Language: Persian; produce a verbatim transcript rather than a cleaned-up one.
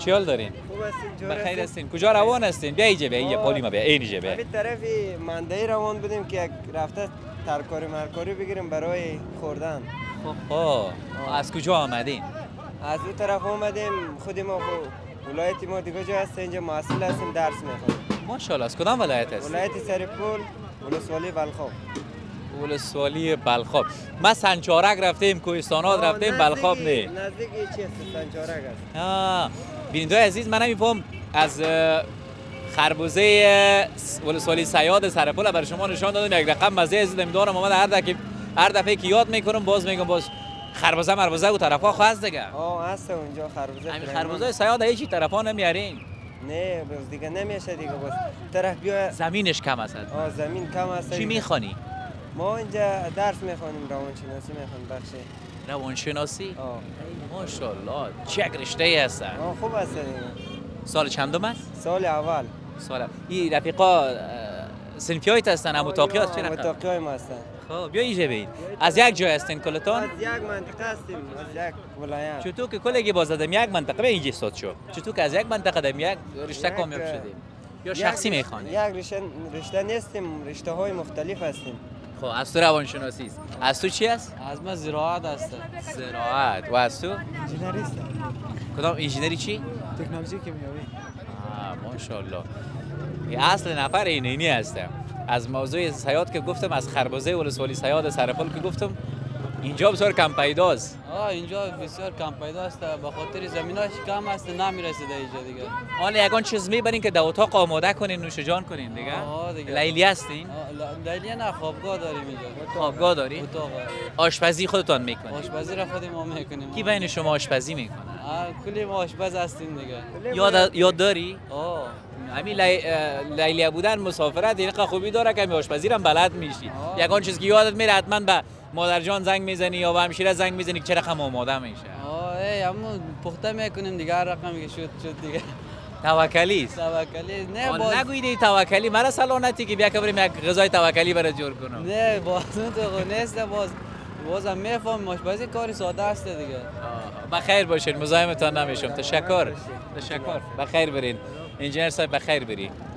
چی حال دارین؟ خوب هستین؟ بخیر هستین. کجا روان هستین؟ بیا اینجا بیا اینجا پالی ما بیا اینجا بیا. به طرفی مندهی روان بودیم که یک رفته ترکاری مرکاری بگیریم برای خوردن. خب خب از کجا آمدین؟ از اون طرف اومدیم. خودی ما ولایت ما دیگه جا هست اینجا محصل هستیم درس میخونیم. ماشاءالله. از کدام ولایت هست؟ ولایت سرپول ولسوالی بلخاب. ولسوالی بلخاب. ما سنچارک رفتیم کوهستانات رفتیم بلخاب نه. نزدیک چی هست سنچارک است؟ آه بینندگان عزیز من نمیفهم از خربوزه ولسوالی صیاد سرپول برای شما نشان دادم یک رقم مزه از نمیدونم اومد هر دفعه هر دفعه که یاد میکنم باز میگم باز خربوزه مربوزه و طرفا خو هست دیگه. آه هست اونجا خربوزه. همین خربوزه صیاد هیچ طرفا نمیارین. نه باز دیگه نمیشه دیگه باز طرف بیا زمینش کم است. آه زمین کم است. چی میخوانی؟ ما اینجا درس میخوانیم روانشناسی میخوانیم بخش روانشناسی؟ آه ماشاءالله چه رشته هست. آه خوب است دیگه. سال چندم است؟ سال اول. سال این رفیقا سنفیایت هستن ام متاقیات چه رقم؟ متاقیای ما هستن. خب بیا اینجا ببین. از یک جای هستین کلتان؟ از یک منطقه هستیم از یک ولایت. چطور که کلگی باز دادم یک منطقه به اینجا استاد شو. چطور که از یک منطقه دادم یک رشته کامیاب شدیم. یا شخصی میخوانی؟ یک رشته رشته نیستیم رشته های مختلف هستیم. خب از تو روانشناسی است. از تو چی است؟ از من زراعت هست. زراعت. و از تو؟ انجینریست. کدام انجینری چی؟ تکنولوژی کیمیایی. آه ماشاءالله. اصل نفر این اینی هستم. از موضوع صیاد که گفتم از خربوزه ولسوالی صیاد سرپل که گفتم اینجا بسیار کم پیداست. آه اینجا بسیار کم پیدا است به خاطر زمیناش کم است نمیرسیده اینجا دیگه. حالا یگان چیز میبرین که در اتاق آماده کنین نوش جان کنین دیگه. آه دیگه. لیلی هستین؟ لیلی نه خوابگاه داریم اینجا. خوابگاه دارین؟ اتاق. آشپزی خودتان میکنین؟ آشپزی را خود ما میکنیم. کی بین شما آشپزی میکنه؟ کلی ما آشپز هستیم دیگه. یاد یاد داری؟ آه همین لیلی بودن مسافرت این خوبی داره که آشپزی هم بلد میشی. یگان چیز که یادت میره حتما به مادر جان زنگ میزنی یا به همشیره زنگ میزنی که چه رقم آماده میشه. آه ای همون پخته میکنیم دیگه هر رقمی که شد شد دیگه. توکلی است. توکلی نه باز نگویید توکلی مرا سلامتی که بیا که بریم یک غذای توکلی برات جور کنم. نه باز اون تو نیست باز بازم میفهم آشپزی کاری ساده است دیگه. بخیر باشین مزاحمتان نمیشم. تشکر. تشکر. بخیر برین. انجینر صاحب بخیر برین.